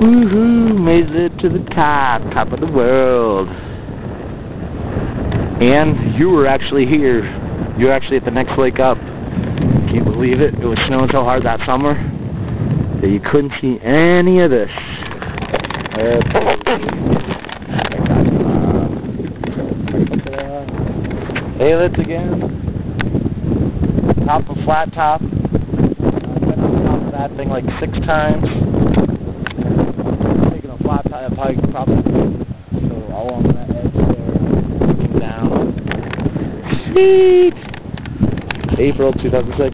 Woohoo! Made it to the top of the world. And you were actually here. You were actually at the next lake up. Can you believe it? It was snowing so hard that summer that you couldn't see any of this. Halets again. Top of flat top. I've been on top of that thing like 6 times. Taking a flat top hike probably so all along that edge there, looking down. Sweet! April 2006.